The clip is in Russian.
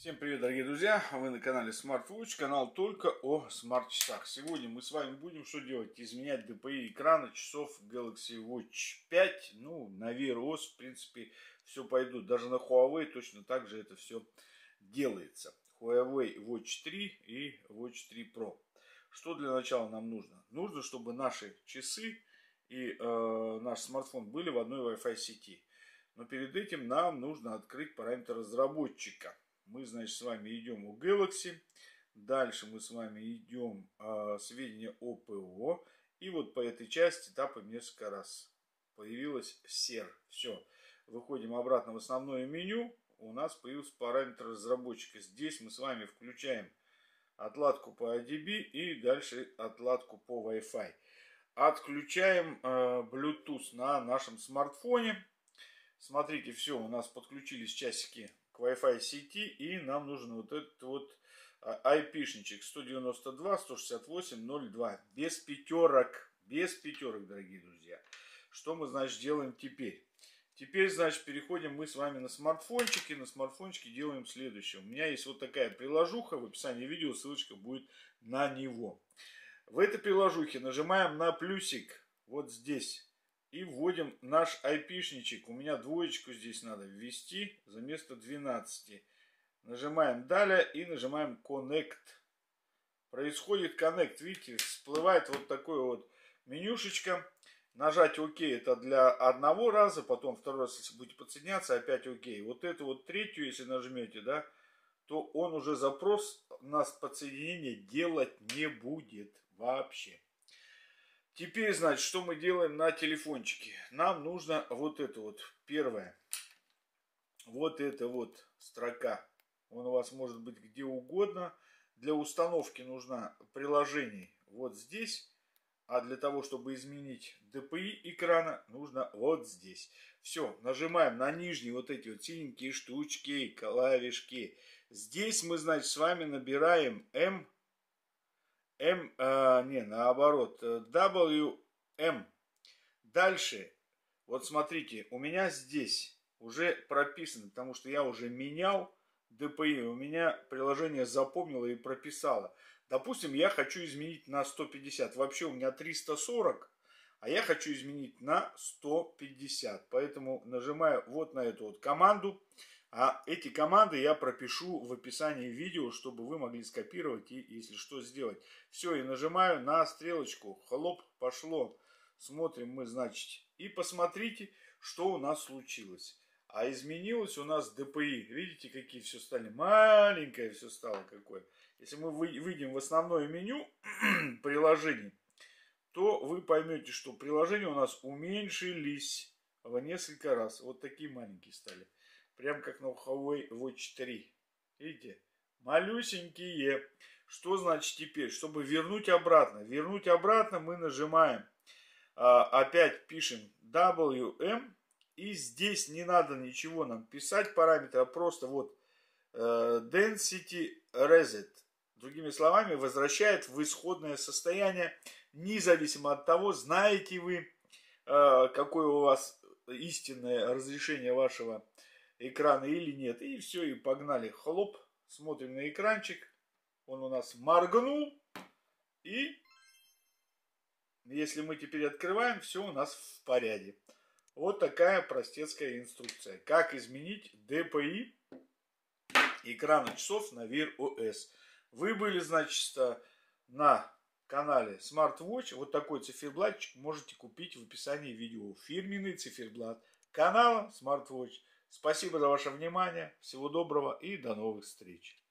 Всем привет, дорогие друзья! Вы на канале SmartWatch, канал только о смарт-часах. Сегодня мы с вами будем что делать? Изменять DPI экрана часов Galaxy Watch 5. Ну, на Wear OS, в принципе, все пойдут. Даже на Huawei точно так же это все делается. Huawei Watch 3 и Watch 3 Pro. Что для начала нам нужно? Нужно, чтобы наши часы и наш смартфон были в одной Wi-Fi сети. Но перед этим нам нужно открыть параметр разработчика. Мы, значит, с вами идем у Galaxy. Дальше мы с вами идем сведения о ПО. И вот по этой части тапаем несколько раз. Появилась SER. Все. Выходим обратно в основное меню. У нас появился параметр разработчика. Здесь мы с вами включаем отладку по RGB и дальше отладку по Wi-Fi. Отключаем Bluetooth на нашем смартфоне. Смотрите, все, у нас подключились часики к Wi-Fi сети, и нам нужен вот этот вот IP-шничек 192.168.0.2. Без пятерок, дорогие друзья. Что мы, значит, делаем теперь? Теперь, значит, переходим мы с вами на смартфончик, и на смартфончике делаем следующее. У меня есть вот такая приложуха, в описании видео ссылочка будет на него. В этой приложухе нажимаем на плюсик, вот здесь. И вводим наш IP-шничек. У меня двоечку здесь надо ввести за место 12. Нажимаем далее и нажимаем Connect. Происходит Connect. Видите, всплывает вот такое вот менюшечка. Нажать ОК это для одного раза. Потом второй раз, если будете подсоединяться, опять ОК. Вот эту вот третью, если нажмете, да, то он уже запрос на подсоединение делать не будет вообще. Теперь, значит, что мы делаем на телефончике? Нам нужно вот это вот, первое. Вот эта вот строка. Он у вас может быть где угодно. Для установки нужно приложение вот здесь. А для того, чтобы изменить DPI экрана, нужно вот здесь. Все, нажимаем на нижние вот эти вот синенькие штучки, клавишки. Здесь мы, значит, с вами набираем WM. Дальше, вот смотрите, у меня здесь уже прописано, потому что я уже менял DPI, у меня приложение запомнило и прописало. Допустим, я хочу изменить на 150, вообще у меня 340, а я хочу изменить на 150, поэтому нажимаю вот на эту вот команду. А эти команды я пропишу в описании видео, чтобы вы могли скопировать и, если что, сделать. Все, и нажимаю на стрелочку. Хлоп, пошло. Смотрим мы, значит. И посмотрите, что у нас случилось. А изменилось у нас DPI. Видите, какие все стали? Маленькое все стало какое. Если мы выйдем в основное меню приложений, то вы поймете, что приложения у нас уменьшились в несколько раз. Вот такие маленькие стали. Прям как на Huawei Watch 3. Видите? Малюсенькие. Что значит теперь? Чтобы вернуть обратно. Вернуть обратно мы нажимаем. Опять пишем WM. И здесь не надо ничего нам писать параметры. А просто вот Density Reset. Другими словами, возвращает в исходное состояние. Независимо от того, знаете вы, какое у вас истинное разрешение вашего экрана или нет. И все, и погнали. Хлоп, смотрим на экранчик. Он у нас моргнул. И если мы теперь открываем, все у нас в порядке. Вот такая простецкая инструкция. Как изменить DPI экрана часов на Wear OS. Вы были, значит, на канале SmartWatch. Вот такой циферблатчик можете купить в описании видео. Фирменный циферблат канала SmartWatch. Спасибо за ваше внимание. Всего доброго и до новых встреч.